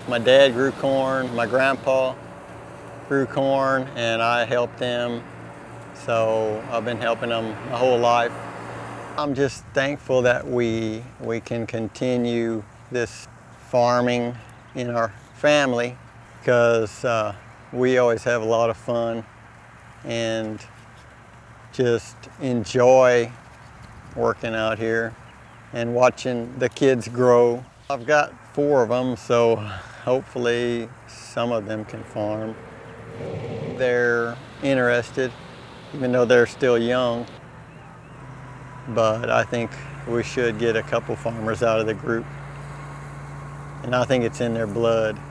My dad grew corn, my grandpa grew corn, and I helped them. So I've been helping them my whole life. I'm just thankful that we can continue this farming in our family, because we always have a lot of fun and just enjoy working out here and watching the kids grow. I've got 4 of them, so hopefully some of them can farm. They're interested, even though they're still young, but I think we should get a couple farmers out of the group, and I think it's in their blood.